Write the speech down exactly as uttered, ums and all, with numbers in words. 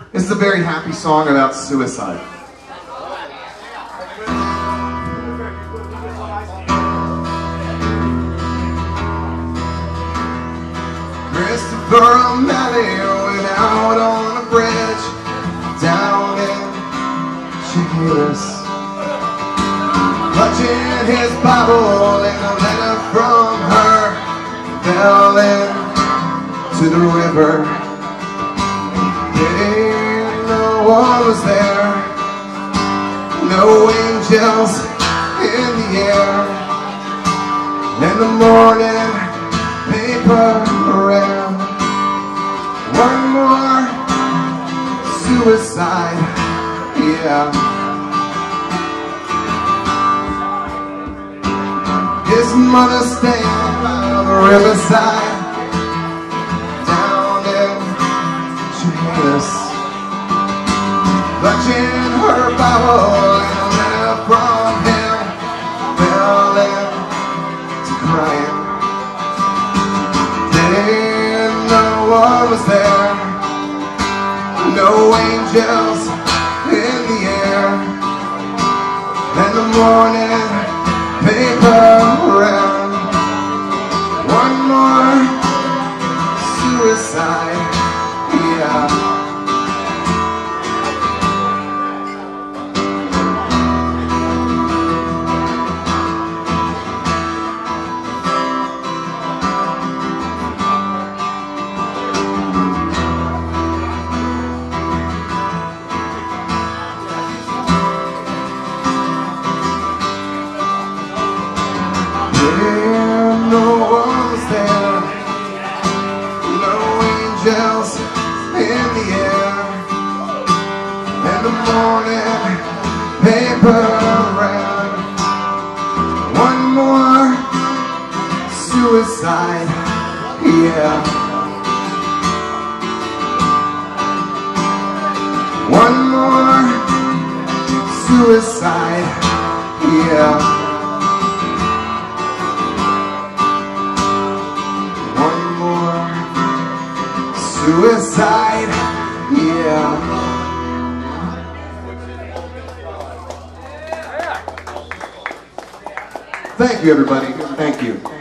This is a very happy song about suicide. Christopher O'Malley went out on a bridge down in Chiquillas, clutching his Bible and a letter from her fell into the river. Didn't know what was there, no angels in the air. In the morning paper around, one more suicide, yeah. His mother staying by the riverside down in Chiquillas, clutching her Bible and a letter from him fell into crying. Didn't know what was there, no angels in the air. In the morning paper around, one more suicide, yeah. Didn't know what was there, no angels in the air. In the morning paper around, one more suicide, yeah. One more suicide, yeah. Suicide, yeah. Thank you, everybody. Thank you.